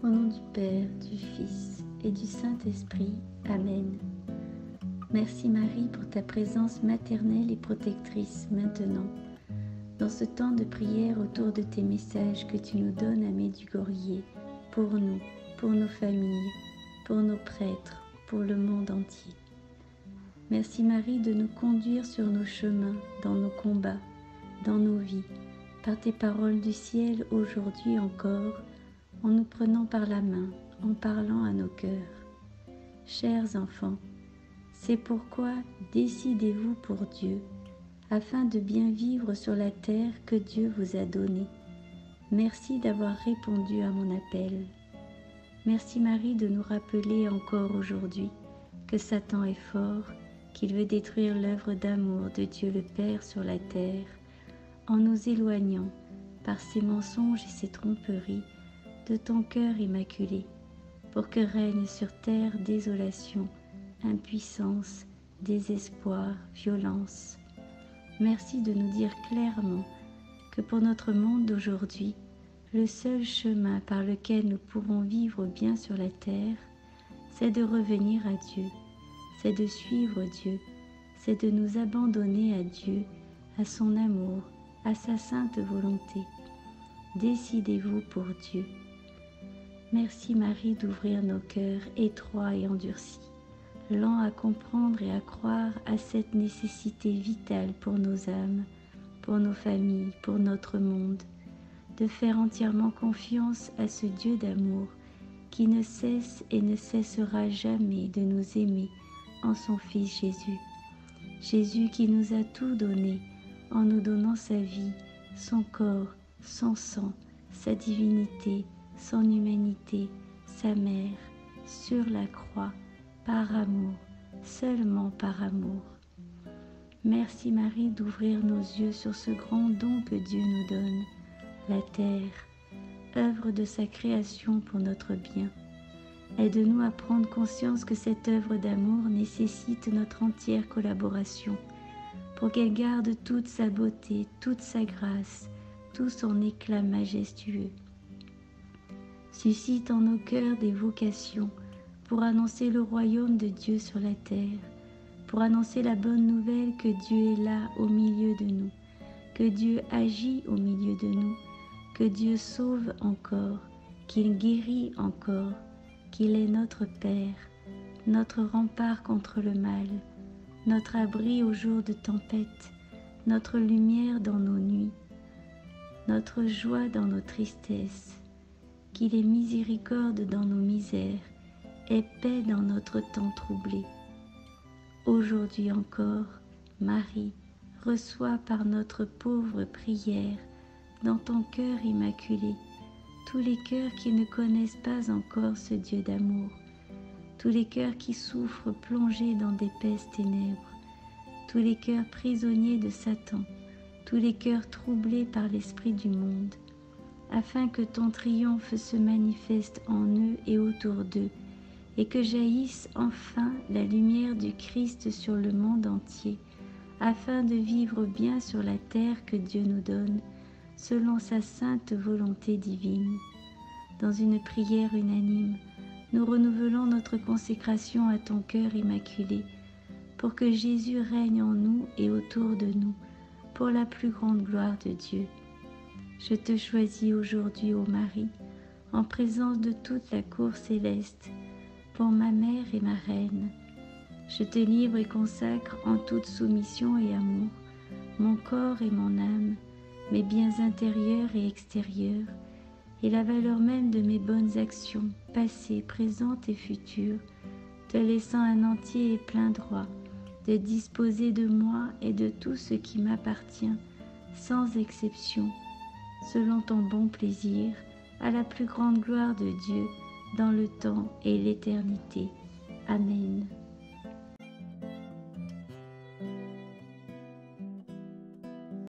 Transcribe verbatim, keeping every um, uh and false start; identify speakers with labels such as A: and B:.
A: Au nom du Père, du Fils et du Saint-Esprit. Amen. Merci Marie pour ta présence maternelle et protectrice maintenant, dans ce temps de prière autour de tes messages que tu nous donnes à Medjugorje, pour nous, pour nos familles, pour nos prêtres, pour le monde entier. Merci Marie de nous conduire sur nos chemins, dans nos combats, dans nos vies, par tes paroles du ciel aujourd'hui encore, en nous prenant par la main, en parlant à nos cœurs. Chers enfants, c'est pourquoi décidez-vous pour Dieu, afin de bien vivre sur la terre que Dieu vous a donnée. Merci d'avoir répondu à mon appel. Merci Marie de nous rappeler encore aujourd'hui que Satan est fort, qu'il veut détruire l'œuvre d'amour de Dieu le Père sur la terre, en nous éloignant, par ses mensonges et ses tromperies, de ton cœur immaculé, pour que règne sur terre désolation, impuissance, désespoir, violence. Merci de nous dire clairement que pour notre monde d'aujourd'hui, le seul chemin par lequel nous pourrons vivre bien sur la terre, c'est de revenir à Dieu, c'est de suivre Dieu, c'est de nous abandonner à Dieu, à son amour, à sa sainte volonté. Décidez-vous pour Dieu. Merci Marie d'ouvrir nos cœurs étroits et endurcis, lents à comprendre et à croire à cette nécessité vitale pour nos âmes, pour nos familles, pour notre monde, de faire entièrement confiance à ce Dieu d'amour qui ne cesse et ne cessera jamais de nous aimer en son Fils Jésus. Jésus qui nous a tout donné en nous donnant sa vie, son corps, son sang, sa divinité, son humanité, sa mère, sur la croix, par amour, seulement par amour. Merci Marie d'ouvrir nos yeux sur ce grand don que Dieu nous donne, la terre, œuvre de sa création pour notre bien. Aide-nous à prendre conscience que cette œuvre d'amour nécessite notre entière collaboration, pour qu'elle garde toute sa beauté, toute sa grâce, tout son éclat majestueux. Suscite en nos cœurs des vocations pour annoncer le royaume de Dieu sur la terre, pour annoncer la bonne nouvelle que Dieu est là au milieu de nous, que Dieu agit au milieu de nous, que Dieu sauve encore, qu'il guérit encore, qu'il est notre Père, notre rempart contre le mal, notre abri au jour de tempête, notre lumière dans nos nuits, notre joie dans nos tristesses, qu'il est miséricorde dans nos misères et paix dans notre temps troublé. Aujourd'hui encore, Marie, reçois par notre pauvre prière dans ton cœur immaculé tous les cœurs qui ne connaissent pas encore ce Dieu d'amour, tous les cœurs qui souffrent plongés dans d'épaisses ténèbres, tous les cœurs prisonniers de Satan, tous les cœurs troublés par l'esprit du monde, afin que ton triomphe se manifeste en eux et autour d'eux, et que jaillisse enfin la lumière du Christ sur le monde entier, afin de vivre bien sur la terre que Dieu nous donne, selon sa sainte volonté divine. Dans une prière unanime, nous renouvelons notre consécration à ton cœur immaculé, pour que Jésus règne en nous et autour de nous, pour la plus grande gloire de Dieu. Je te choisis aujourd'hui, ô Marie, en présence de toute la cour céleste, pour ma mère et ma reine. Je te livre et consacre en toute soumission et amour mon corps et mon âme, mes biens intérieurs et extérieurs, et la valeur même de mes bonnes actions, passées, présentes et futures, te laissant un entier et plein droit de disposer de moi et de tout ce qui m'appartient, sans exception, selon ton bon plaisir, à la plus grande gloire de Dieu, dans le temps et l'éternité. Amen.